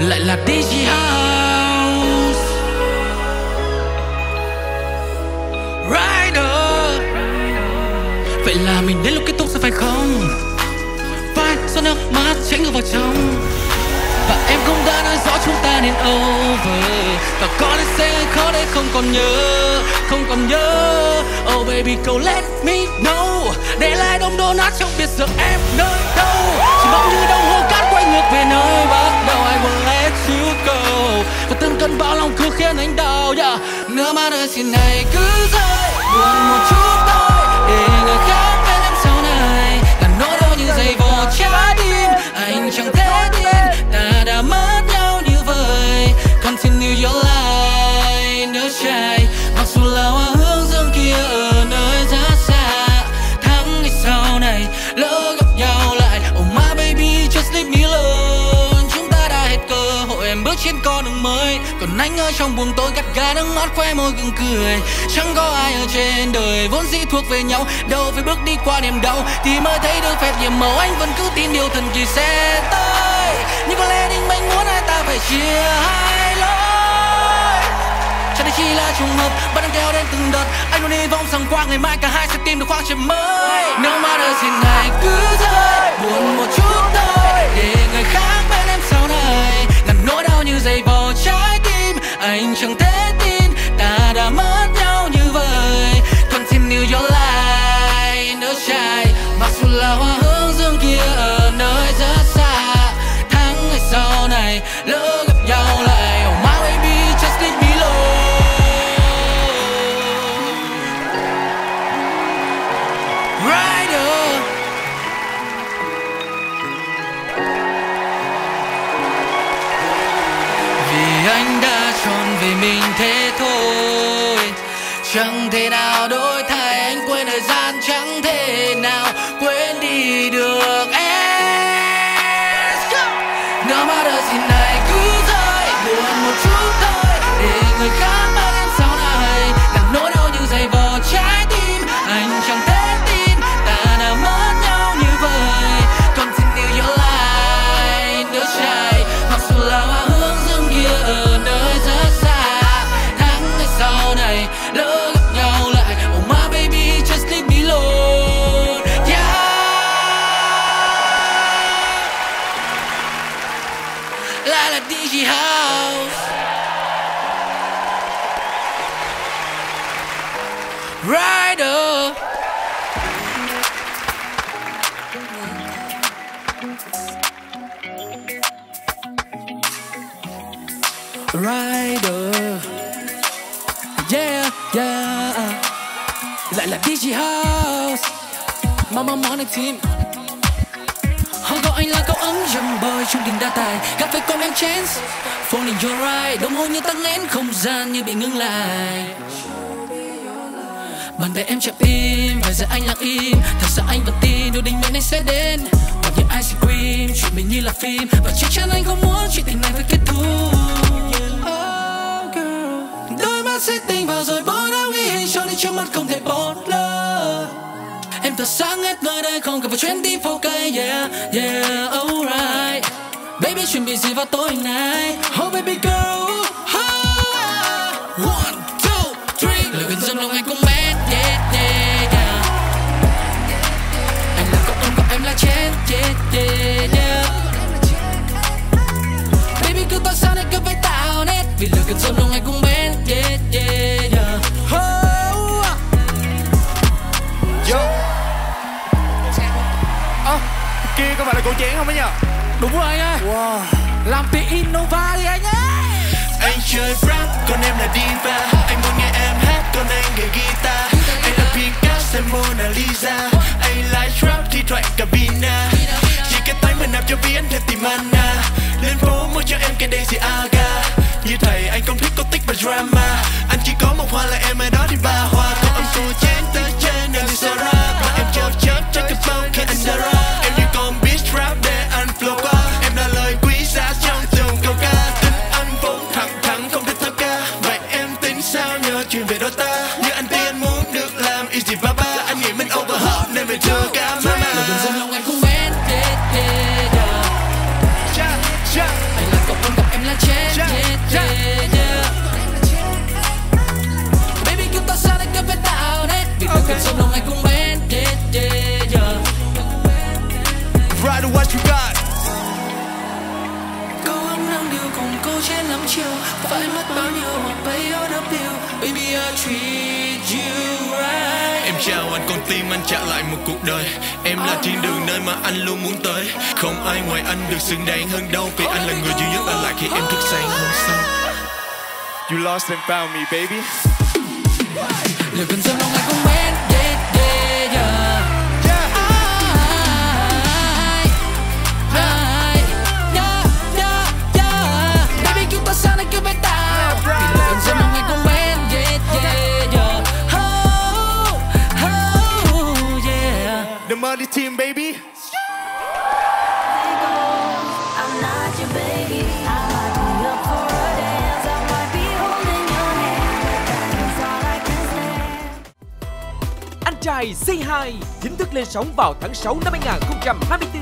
lại là DJ House Rider. Vậy là mình đến lúc kết thúc rồi phải không? Vai giọt nước mắt chảy ngược vào trong, và em cũng đã nói rõ chúng ta nên over. Và có lẽ sẽ khó để không còn nhớ, không còn nhớ. Oh baby go let me know, để lại đống đổ nát trong biết giờ em nơi đâu. Chỉ mong như đồng hồ cát quay ngược về nơi bắt đầu. I will let you go. Và từng cơn bão lòng cứ khiến anh đau, yeah. Nước mắt ơi xin hãy cứ rơi, buồn một chút thôi, để người khác bên em sau này. Là nỗi đau như dây vò trái tim, anh chẳng thể tin ta đã mất nhau như vậy. Continue your life nước chảy, mặc dù là hoa hướng dương kia ở nơi rất xa. Tháng ngày sau này lỡ gặp nhau lại, oh my baby just leave me alone. Chúng ta đã hết cơ hội, em bước trên con đường mới, còn anh ở trong buồng tối gắt gao nước mắt khoe môi gượng cười. Chẳng có ai ở trên đời vốn dĩ thuộc về nhau, đâu phải bước đi qua niềm đau thì mới thấy được phép nhiệm màu. Anh vẫn cứ tin điều thần kỳ sẽ tới, nhưng có lẽ định mệnh muốn hai ta phải chia hai lối. Chẳng đây chỉ là trùng hợp, vẫn đang theo đến từng đợt. Anh luôn hy vọng rằng qua ngày mai cả hai sẽ tìm được khoảng trời mới. Nước mắt ơi xin hãy cứ rơi, buồn một chút thôi, để người khác bên em sau này. Ngàn nỗi đau như dây vò trái tim, anh chẳng thể tin ta đã mất nhau như vậy. Continue your life nước chảy, mặc dù là hoa hướng dương kia ở nơi rất xa. Tháng ngày sau này lỡ gặp nhau lại, oh my baby just leave me alone. Rider. Vì anh đã chọn về mình thế thôi, chẳng thể nào đổi thay. Anh quên thời gian, chẳng thể nào quên đi được em. Nước mắt ơi xin hãy cứ rơi, buồn một chút thôi, để người khác bên em sau này. Ngàn nỗi đau như dây vò trái tim, anh chẳng thể tin ta đã mất nhau như vậy. Continue your life nước chảy, mặc dù là hoa hướng dương kia ở nơi rất xa. Tháng ngày sau này lỡ gặp nhau lại, oh my baby just leave me alone, yeah. Lại là DJ House Rider. Rider, yeah, yeah. Lại là DJ House, Mama Morning Team. Họ gọi anh là cậu ấm dầm boy trong tình đa tài, gặp phải con em chance falling your right. Đồng hồ như tắc nghẽn không gian như bị ngưng lại. Bàn tay em chạm im, vài giờ anh lặng im. Thật sự anh vẫn tin điều định mệnh anh sẽ đến. Hoặc những ice cream, chuyện mình như là phim, và chắc chắn anh không muốn chuyện tình này phải kết thúc. Oh girl, đôi mắt sẽ tình vào rồi bó đau ghi hình cho nên trước mắt không thể bỏ lỡ. Em thật sáng hết nơi đây không cần phải 24K, yeah, yeah, alright. Baby chuẩn bị gì vào tối nay? Oh baby girl, one, two, three. Lời gần dâm lòng anh cũng mét, yeah, yeah, yeah. Anh là cậu ôm, còn em là chết, yeah, yeah, yeah. Baby cứ tỏ sao này cứ phải tạo nét, vì lời gần dâm lòng anh cũng mét, yeah, yeah, yeah. Kia có phải là cổ chén không ấy nhờ? Đúng rồi anh ơi. Wow. Làm tí Innova đi anh ơi. Anh chơi rap, còn em là diva. Anh muốn nghe em hát, còn anh gảy guitar. Anh là Picasso, em Mona Lisa. Anh like rap, thi thoảng cabina. Chỉ cái tay mình nạp cho vì anh thêm tìm mana. Lên phố mua cho em cái Daisy Aga. Như thầy anh không thích cốt tích và drama. Anh chỉ có một hoa là em ở đó thì ba hoa. Còn ông cô chén tới trên đời so rap. Mà em chớp chớp chắc cái bao khi anh đã rap. Em như con beat rap để anh flow qua. Em là lời quý giá trong từng câu ca. Tính anh vốn thẳng thắn không thích thơ ca. Vậy em tính sao nhờ chuyện về đôi ta. Như anh tin anh muốn được làm easy baba. Anh nghĩ mình overhot nên về chưa cả mama. Lời gần dâm lòng anh cũng mét, yeah, yeah, yeah. Cha, cha. Anh là cậu ôm, gặp em matter what you got. Câu ước năm điều cùng câu trên lắm chiều, phải mất bao nhiêu hoặc bay ở đắp điều. Baby I treat you right. Em chào anh con tim anh trả lại một cuộc đời. Em là thiên đường nơi mà anh luôn muốn tới. Không ai ngoài anh được xứng đáng hơn đâu, vì anh là người duy nhất ở lại khi em thức sáng hôm sau. You lost and found me, baby. Lời cần trong lòng anh không bên, yeah, yeah, yeah. Baby chúng ta sang đây cứ bên tao. Vì lời cần trong lòng anh không bên, yeah, yeah, yeah. Oh, yeah. The Money Team, baby. I'm not your baby. I might be up for a dance. I might be holding your hand, but that's all I can stand. Anh trai Say Hi chính thức lên sóng vào tháng 6 năm 2024.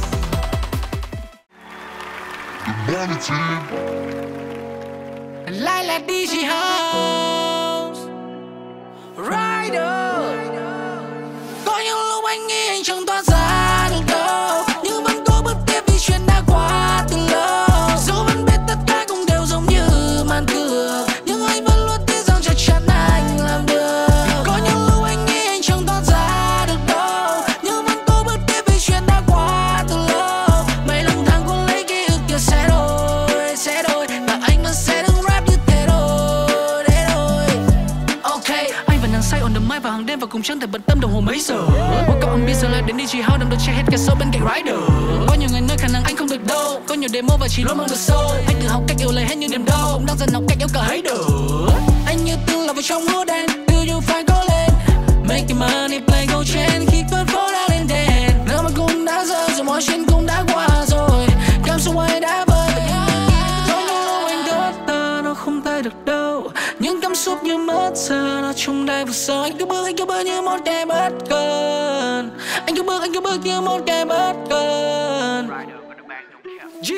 Lại là DJ House Rider. Có những lúc anh nghĩ anh chẳng thoát ra được đâu, nhưng vẫn cố bước tiếp vì chuyện đã qua từ lâu. Dù vẫn biết tất cả cũng đều giống như màn cược, nhưng anh vẫn luôn tin rằng chắc chắn anh làm được. Có những lúc anh nghĩ anh chẳng thoát ra được đâu, nhưng vẫn cố bước tiếp vì chuyện đã qua từ lâu. Mấy lần tháng cuốn lấy ký ức kia sẽ đổi, và anh vẫn sẽ đứng rap như thế thôi, thế thôi. Ok, anh vẫn đang say on the mic vào hàng đêm và cũng chẳng thể bận tâm đồng hồ mấy giờ. Một cậu anh biết giờ lại đến DJ House nằm đôi che hết cả sâu bên cạnh Rider. Có nhiều người nói khả năng anh không được đâu, có nhiều demo và chỉ luôn mong được sâu. Anh tự học cách yêu lời hết như niềm đau, cũng đang dần học cách yêu cả hater. Anh như từng là vào trong mưa đen, từ you phải cố lên. Make the money play go chain, keep it for that and then. Nào mà cũng đã rơi rồi, mọi chuyện cũng đã qua rồi. Cảm xúc ấy đã vơi. Có những lúc anh đốt ta nó không tay được đâu, những cảm xúc như mất giờ nó chung đây vực sâu. Anh cứ bước như một kẻ bất cần. Anh cứ bước như một kẻ bất cần. G.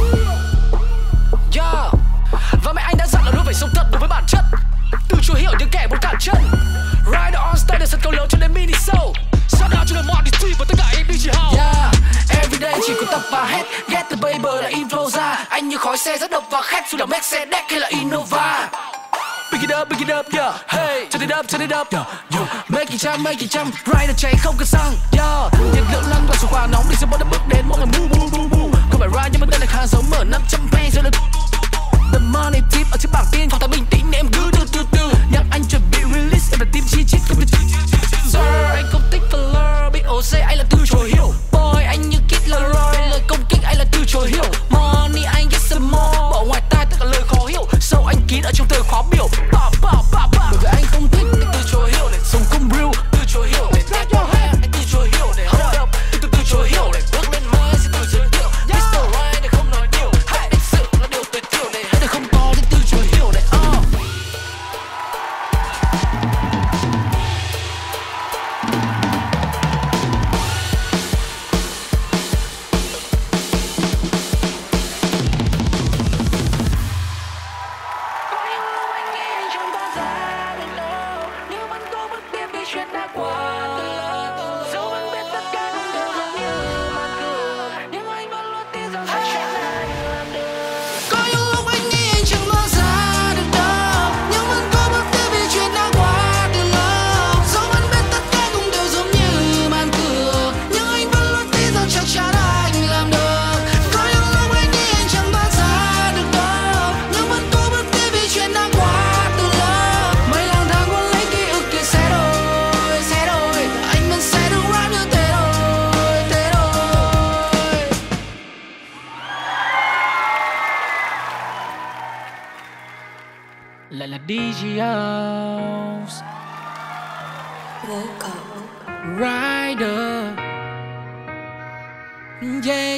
Yeah. Và mẹ anh đã dặn là luôn phải sống thật đối với bản chất, từ chối hiểu những kẻ muốn cản chân. Rider on stage để sân khấu lớn cho đến mini show. Shout out cho the Money Team và tất cả em DJ House. Yeah. Everyday chỉ có tập và hết. Get the paper là inflow ra. Anh như khói xe rất độc và khét, dù là Mercedes hay là Innova. Pick it up, yeah. Hey, turn it up, yeah. Make it jump. Rider chạy không cần xăng, yeah. Nhiệt lượng lăn vào số quả nóng đi, sẽ bắt đầu bước đến mỗi ngày mu. Không phải ride nhưng mà đây là khá giống mở 500 pen rồi là The Money Team ở trên bảng tin, phòng ta bình tĩnh em cứ từ. Nhạc anh chuẩn bị release, em là team chi chít không biết. Sir, anh không thích filler, bị OC anh là từ chối hiểu. Boy, anh như Kid Laroi, lời công kích anh là từ chối hiểu. Money, anh get some more, bỏ ngoài tai tất cả lời khó hiểu. Sâu anh kín ở trong từ khóa biểu. Bởi vì anh không thích thì từ chối hiểu để sống không real, từ chối hiểu để take your hand, anh từ chối hiểu để hold up, từ chối hiểu để bước lên mai sẽ tự giới thiệu. Mr. Right để không nói nhiều, hãy đích sự là điều tối thiểu để để không có thì từ chối hiểu để lại là DJ House Rider. Yeah.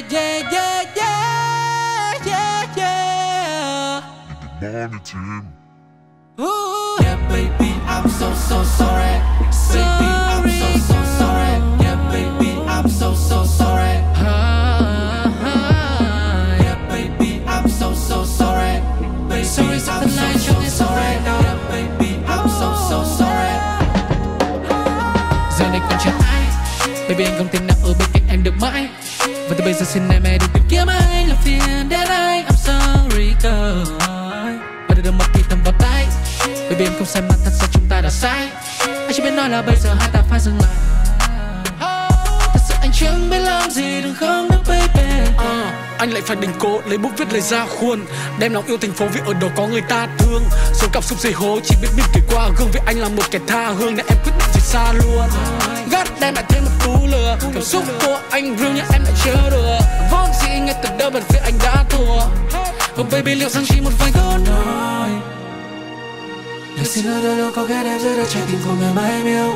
Money Team. Ooh. Yeah, baby, I'm so sorry. Baby, I'm so sorry. Yeah, baby, I'm so sorry. Yeah, baby, I'm so sorry. Baby, sorry, I'm so sorry. Yeah, baby, I'm so sorry. Giờ này còn chưa ai, baby anh không thể nào ở bên cạnh em được mãi. Và giờ xin em hãy đừng tìm kiếm anh làm phiền đến anh. I'm sorry girl. Và để đừng mất thì tầm vào tay. Baby em không sai mà thật ra chúng ta đã sai. Anh chỉ biết nói là bây giờ hai ta phải dừng lại. Thật sự anh chẳng biết làm gì đừng không nữa baby. Anh lại phải định cố lấy bút viết lời ra khuôn, đem lòng yêu thành phố vì ở đó có người ta thương. Số cảm xúc dày hố chỉ biết mỉm cười qua gương vì anh là một kẻ tha hương nên em quyết định rời xa luôn. Gắt đem lại thêm một cú lừa, cảm xúc của anh real nhưng em lại chưa được. Vốn dĩ ngay từ đầu bản việc anh đã thua. Oh baby liệu rằng chỉ một vài câu nói lời xin lỗi đôi lúc có ghét em dưới đôi trái tim của người mà em yêu.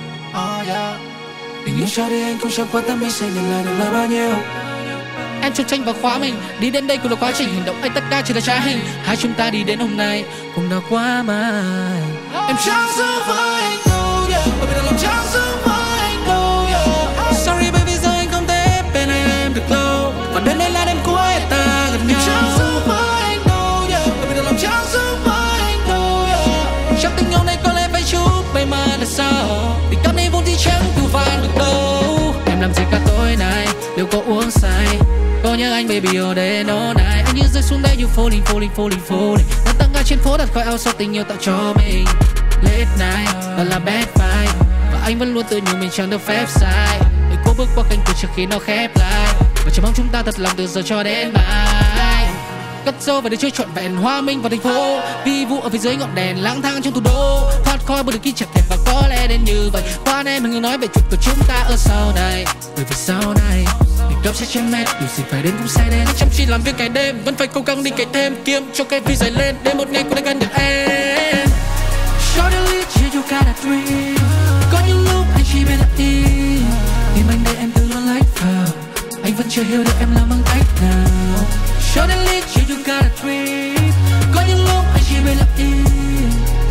Đừng yêu cho đi anh cũng chẳng quan tâm mình sẽ nhận lại được là bao nhiêu. Em trốn tranh vào khóa mình, đi đến đây cũng là quá trình hành động anh tất cả chỉ là trá hình. Hai chúng ta đi đến hôm nay cũng đã quá mai. Em chẳng giữ với anh đâu yeah, bởi vì lòng chẳng giữ với anh đâu yeah. Sorry baby giờ anh không thể bên em được lâu, và đến đây là đêm cuối ta gần nhau. Em chẳng giữ với anh đâu yeah, bởi vì lòng chẳng giữ với anh đâu yeah. Trong tình yêu này có lẽ phải chúc may mắn là sao, tình cảm này vốn dĩ chẳng cứu vãn được đâu. Em làm gì cả tối nay, liệu có uống say? Có nhớ anh baby all day no night. Anh như rơi xuống đây you falling. Đang tăng ga trên phố đặt khỏi áo sau tình yêu tạo cho mình. Late night, đó là bad vibe. Và anh vẫn luôn tự nhủ mình chẳng được phép sai. Để cố bước qua cánh cửa trước khi nó khép lại. Và chỉ mong chúng ta thật lòng từ giờ cho đến mai. Cất dấu và để chơi trọn vẹn hòa minh vào thành phố. Vi vu ở phía dưới ngọn đèn lang thang trong thủ đô. Thoát khỏi bởi được khi chặt thèm và có lẽ đến như vậy. Khoan em đừng nói về chuyện của chúng ta ở sau này. Bởi vì sau này gấp sẽ chém mệt, điều gì phải đến cũng sẽ đến. Chăm chỉ làm việc ngày đêm, vẫn phải cố gắng đi cày thêm kiếm cho cái vi dày lên. Đến một ngày cũng đã gần được em. Shortly, you got a dream. Có những lúc anh chỉ biết là im. Tim anh để em tự luôn lách vào. Anh vẫn chưa hiểu được em làm bằng cách nào. Shortly, you got a dream. Có những lúc anh chỉ biết là im.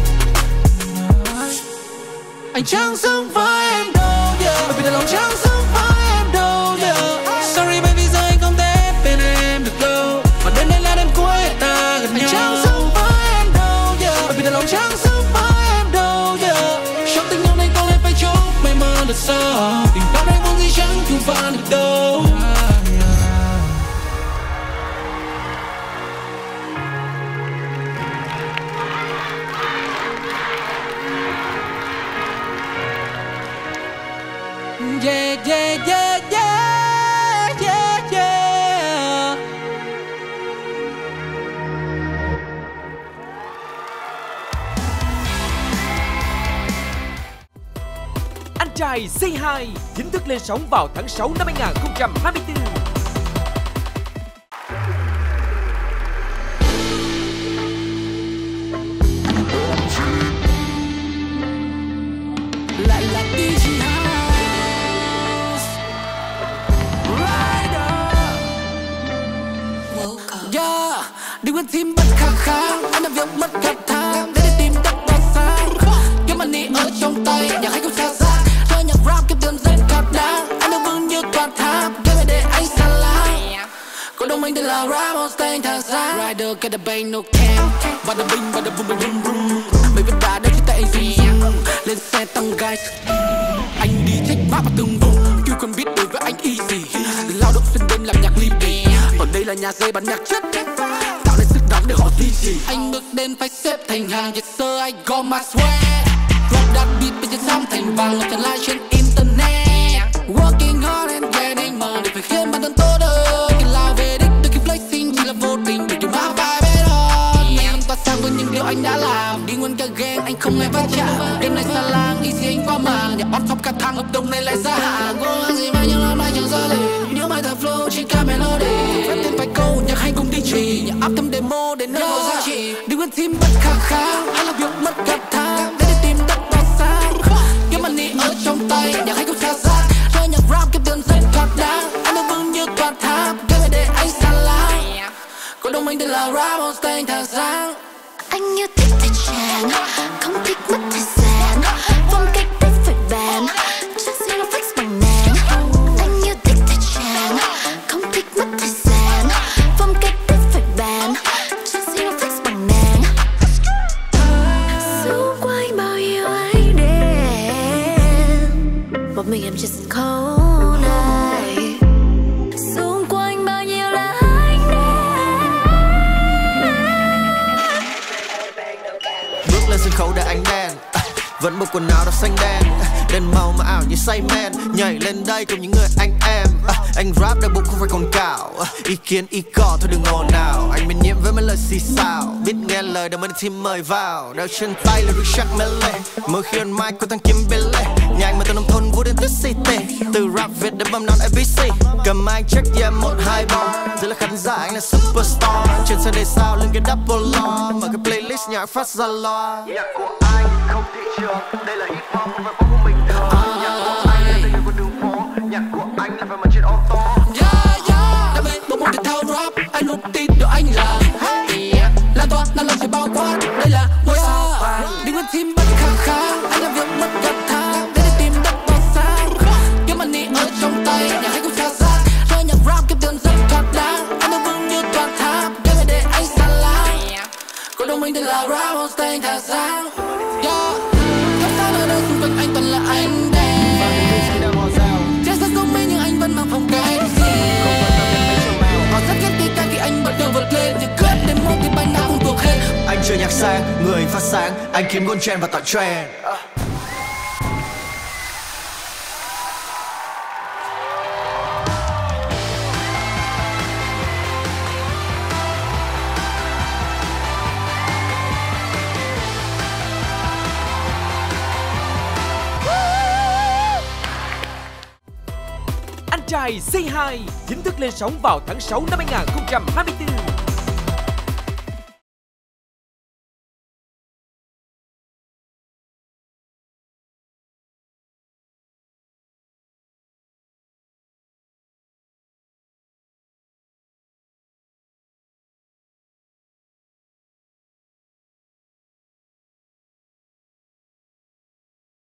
Anh chẳng sống với em đâu yeah, bởi vì lòng chẳng sống với em đâu yeah. Sorry baby giờ anh không thể bên em được lâu, và đến đây là đêm cuối ta gần nhau. Anh chẳng sống với em đâu yeah, bởi vì lòng chẳng sống với em đâu yeah. Trong tình yêu này có lẽ phải chúc may mắn là sao, tình cảm này vốn dĩ chẳng cứu vãn được đâu. Yeah, yeah, yeah, yeah, yeah, yeah. Anh trai Say Hi chính thức lên sóng vào tháng 6 năm 2024. Lại là DJ House Rider. Yeah, đi quên tim bất khả kháng. Anh làm việc mất gặp tháng để đi tìm tất vào sáng. Kiếm money ở trong tay, nhạc hay không xa xa. Chơi nhạc rap kiếm tiền rất thật đáng. Anh đang vững như toàn tháp, game về để anh xa láng. Có đồng minh tên là Ramos, tên thằng sáng. Rider get the bang no cam. Và the bing, và the boom boom boom. Mấy vết đá đây chỉ tại anh gì. Lên xe tăng gai. Anh đi check map vào từng vùng. You còn biết đối với anh easy. Lao động xuyên đêm làm nhạc ly bì. Ở đây là nhà dê bán nhạc chất, tạo nên sức nóng để họ tin gì. Anh bước đến phải xếp thành hàng. Yes sir, I got my swag. Drop that beat bên trên sóng thành vàng. Ngọc tràn lan trên internet. Working hard and getting money. Phải khiến bản thân tốt hơn. Khi lao về đích đôi khi flexing chỉ là vô tình. Để điều má vai bên hơn. Ngày hôm tỏa sáng với những điều anh đã làm. Đi nguyên cả gang anh không hề va chạm. Đêm nay xa lang easy anh qua màn. Nhà bắt top cả thang hợp đồng này lại ra hạn. Cố gắng gì mà nhưng hôm nay chẳng ra liền. Nhớ mai thật flow chỉ cả melody. Phép thêm vài câu nhạc hay cùng đi trì. Nhà áp thêm demo để nâng giá trị. Đi nguyên team bất khả kháng. Anh làm việc mất gặp tháng để đi tìm đất vào sáng. Kiếm money ở trong tay, nhạc hay không xa xa. Chơi nhạc rap kiếm tiền rất thật đáng. Anh đang vững như toàn tháp, game về để anh xa láng. Có đồng minh tên là Ramos, tên thằng sáng. Anh yêu thích thời trang, không thích mất thời gian. Phong cách đấy phải bàn, chắc gì nó flex bằng nàng. Anh yêu thích thời trang, không thích mất thời gian. Phong cách đấy phải bàn, chắc gì nó flex bằng nàng. Xung quanh bao nhiêu ánh đèn, một mình em trên sân khấu này. Xung xanh đen. Đèn màu mà ảo như say men, nhảy lên đây cùng những người anh em. Anh rap đau bụng không phải còn cào, ý kiến ý cỏ thôi đừng ồn nào. Anh miên nhiễm với mấy lời xì xào, biết nghe lời đâu mới được team mời vào. Đeo trên tay là Richard Mille, mỗi khi on mic có thằng Kim Billy. Nhà anh mà từ nông thôn vui đến tới city, từ rap Việt đến băm non ABC. Cầm mic check yeah 1-2-3, giờ là khán giả anh là superstar. Trên sân đề sao lên cái double law, mở cái playlist nhạc phát ra loa. Nhạc của anh không thị trường, đây là hip hop không phải pop của mình thường. Nhạc của anh là tình của đường phố, nhạc của anh là phải mà trên ô tô. Đam mê bộ môn thể thao rap, anh luôn tin được anh là lan tỏa năng lượng sẽ bao quát. Đây là ngôi sao đừng quên team bất khả kháng, anh làm việc mất gạt tháng để đi tìm đất bao xa. Kiếm money ở trong tay, nhà hay cũng xa xa. Chơi nhạc rap kiếm tiền rất thoát đáng, anh đang vững như tòa tháp, đem về để anh xa láng. Còn đồng minh tên là rap homestay anh thả sáng. Khắp xa nơi đây xung quanh anh toàn là anh đen. Trên sân không mấy nhưng anh vẫn mang phong cách riêng. Họ rất ghét khi ca khi anh bắt đầu vượt lên, thì cướp đến một thì bài nào cũng thuộc hết. Anh chơi nhạc sang, người phát sáng, anh khiến con trend và tạo trend. Anh trai Say Hi chính thức lên sóng vào tháng 6 năm 2024.